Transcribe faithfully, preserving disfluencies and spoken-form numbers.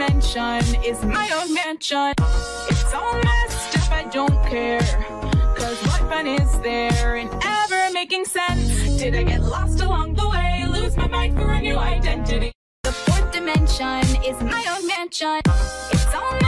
dimension is my own mansion. It's all messed up, I don't care, cause what fun is there in ever making sense? Did I get lost along the way, lose my mind for a new identity? The fourth dimension is my own mansion. It's all